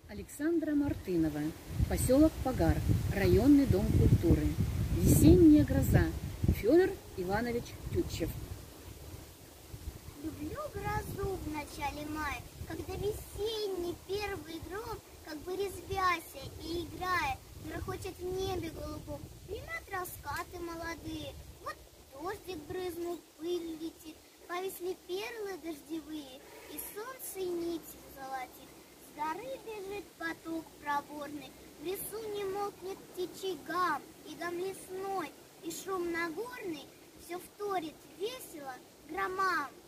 Александра Мартынова, поселок Погар, районный дом культуры. Весенняя гроза. Федор Иванович Тютчев. Люблю грозу в начале мая, когда весенний первый гром, как бы резвяся и играя, грохочет в небе голубом, гремят раскаты молодые. Вот дождик брызнул, пыль летит, повисли перлы дождевые, и солнце нитью золотит. С горы бежит поток проборный, в лесу не молкнет птичий гам, и гам лесной, и шум нагорный все вторит весело громам.